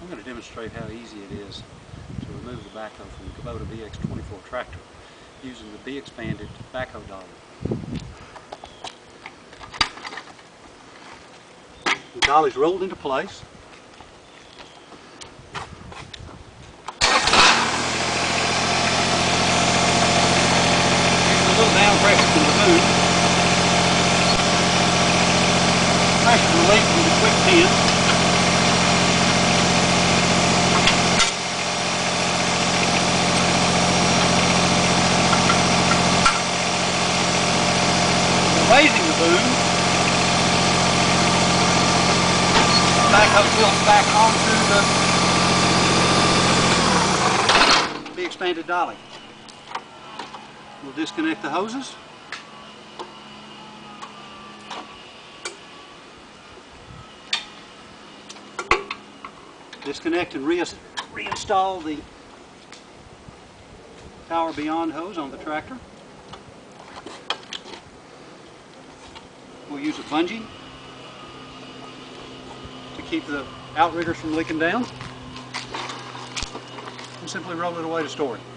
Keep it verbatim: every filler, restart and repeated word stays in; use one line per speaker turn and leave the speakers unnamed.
I'm going to demonstrate how easy it is to remove the backhoe from the Kubota B X twenty-four tractor using the BXpanded Backhoe Dolly. The dolly's rolled into place. Using a little down pressure from the boom. Pressure relief from the quick pin. Raising the boom, the backhoe tilts back onto the BXpanded dolly. We'll disconnect the hoses. Disconnect and re reinstall the power beyond hose on the tractor. We'll use a bungee to keep the outriggers from leaking down, and simply roll it away to storage.